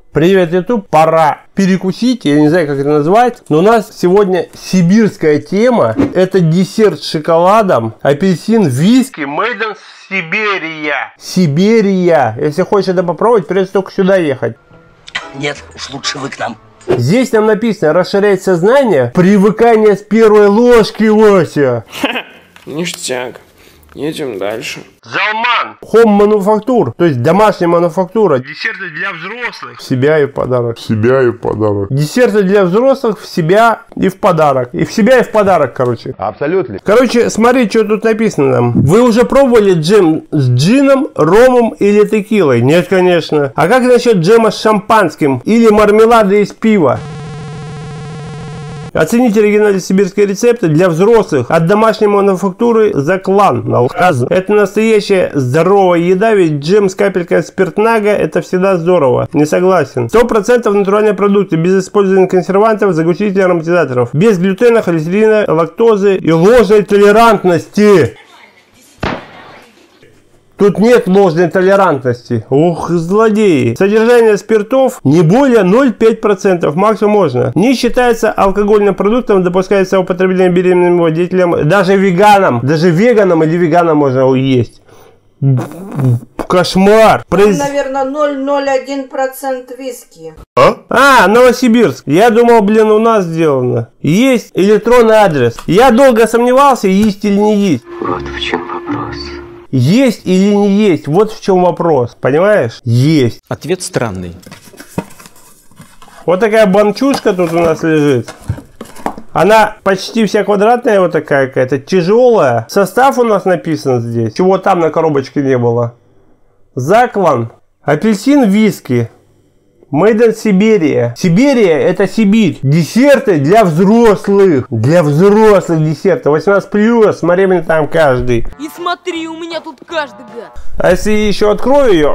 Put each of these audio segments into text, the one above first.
Привет, YouTube! Пора перекусить, я не знаю, как это назвать, но у нас сегодня сибирская тема. Это десерт с шоколадом, апельсин, виски, made in Сибирия. Сибирия. Если хочешь это попробовать, придется только сюда ехать. Нет, уж лучше вы к нам. Здесь нам написано расширять сознание, привыкание с первой ложки, Вася. Ништяк. Едем дальше. Залман. Home мануфактур, то есть домашняя мануфактура. Десерты для взрослых. В себя и в подарок. В себя и в подарок. Десерты для взрослых в себя и в подарок. И в себя и в подарок, короче. Абсолютно. Короче, смотри, что тут написано нам. Вы уже пробовали джем с джином, ромом или текилой? Нет, конечно. А как насчет джема с шампанским или мармелада из пива? Оцените оригинальные сибирские рецепты для взрослых от домашней мануфактуры Заклан. Это настоящая здоровая еда, ведь джем с капелькой спиртнага это всегда здорово. Не согласен. 100% натуральные продукты, без использования консервантов, загустителей, ароматизаторов. Без глютена, холестерина, лактозы и ложной толерантности. Тут нет ложной толерантности. Ух, злодеи. Содержание спиртов не более 0,5%. Максимум можно. Не считается алкогольным продуктом. Допускается употребление беременным водителям. Даже веганам. Даже веганам или веганам можно есть. Кошмар. Там, наверное, 0,01% виски. Новосибирск. Я думал, блин, у нас сделано. Есть электронный адрес. Я долго сомневался, есть или не есть. Вот в чем вопрос. Есть или не есть, вот в чем вопрос, понимаешь? Есть. Ответ странный. Вот такая банчушка тут у нас лежит. Она почти вся квадратная, вот такая какая-то, тяжелая. Состав у нас написан здесь, чего там на коробочке не было. Заклан. Апельсин, виски. Made in Сибирия. Сибирия это Сибирь. Десерты для взрослых. Для взрослых десерты. 18+, смотри, мне там каждый. И смотри, у меня тут каждый гад. А если еще открою ее.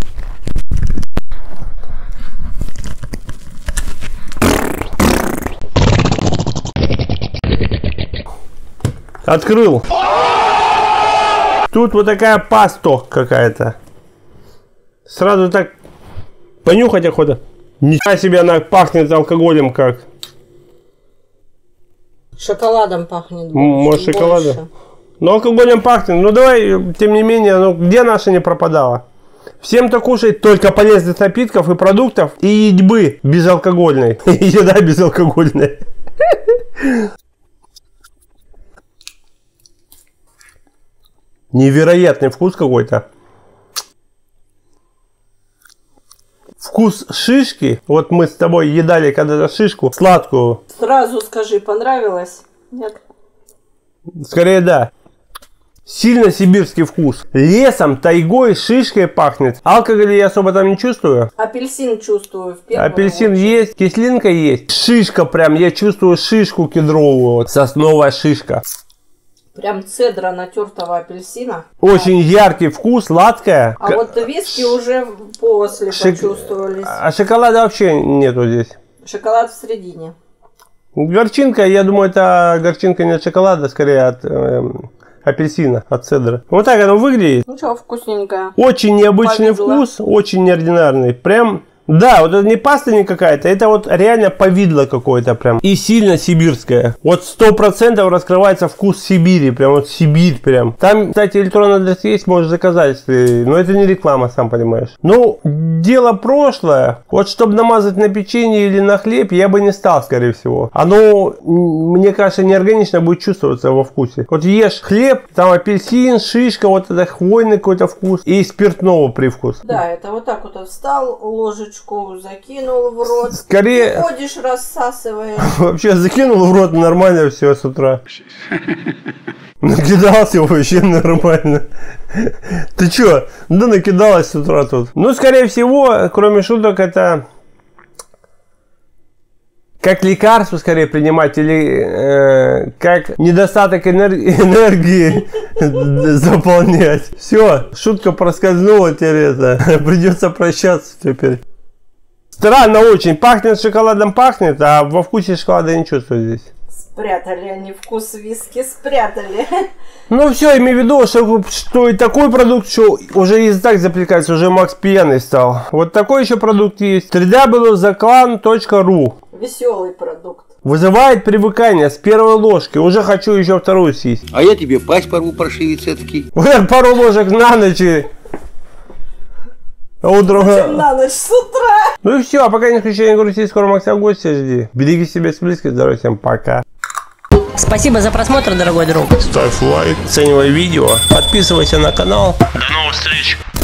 Открыл. Тут вот такая паста какая-то. Сразу так понюхать охота. Нифига себе, она пахнет алкоголем как. Шоколадом пахнет. Может, шоколадом. Но алкоголем пахнет. Ну давай, тем не менее, ну где наша не пропадала? Всем-то кушать только полезных напитков и продуктов и едьбы безалкогольной. Еда безалкогольная. Невероятный вкус какой-то. Вкус шишки. Вот мы с тобой едали когда-то шишку сладкую. Сразу скажи, понравилось? Нет? Скорее да. Сильно сибирский вкус. Лесом, тайгой, шишкой пахнет. Алкоголя я особо там не чувствую. Апельсин чувствую в первую Апельсин очередь. есть, кислинка есть. Шишка прям, я чувствую шишку кедровую. Вот, сосновая шишка. Прям цедра натертого апельсина. Очень яркий вкус, сладкая. А вот виски уже после почувствовались. А шоколада вообще нету здесь. Шоколад в середине. Горчинка, я думаю, это горчинка не от шоколада, скорее от апельсина, от цедры. Вот так оно выглядит. Ну что, вкусненькое. Очень необычный Повидло. вкус, очень неординарный. Прям, да, вот это не паста не какая-то, это вот реально повидло какое-то прям. И сильно сибирское. Вот 100% раскрывается вкус Сибири, прям вот Сибирь прям. Там, кстати, электронный адрес есть, можешь заказать, но это не реклама, сам понимаешь. Ну, дело прошлое. Вот чтобы намазать на печенье или на хлеб, я бы не стал, скорее всего. Оно, мне кажется, неорганично будет чувствоваться во вкусе. Вот ешь хлеб, там апельсин, шишка, вот это хвойный какой-то вкус и спиртного привкус. Да, это вот так вот встал, ложечку закинул в рот. Скорее... Ходишь, рассасываешь. Вообще закинул в рот нормально все с утра. Накидался вообще нормально. Ты чё? Да накидалась с утра тут. Ну, скорее всего, кроме шуток, это... Как лекарство скорее принимать или как недостаток энергии заполнять. Все, шутка проскользнула, Тереза. Придется прощаться теперь. Странно очень. Пахнет шоколадом, пахнет, а во вкусе шоколада я не чувствую здесь. спрятали, они вкус виски спрятали. Ну все, имею в виду, что и такой продукт, что уже и так запрекается, уже Макс пьяный стал. Вот такой еще продукт есть. www.zaklan.ru. Веселый продукт. Вызывает привыкание с первой ложки. Уже хочу еще вторую съесть. А я тебе пасть порву, паршивец эдакий. Вот так пару ложек на ночь. А утром... На ночь с утра. Ну и все, а пока не включай, не грусти, скоро Макса в гости жди. Береги себя, близко, здоровья, всем пока. Спасибо за просмотр, дорогой друг. Ставь лайк, оценивай видео, подписывайся на канал. До новых встреч.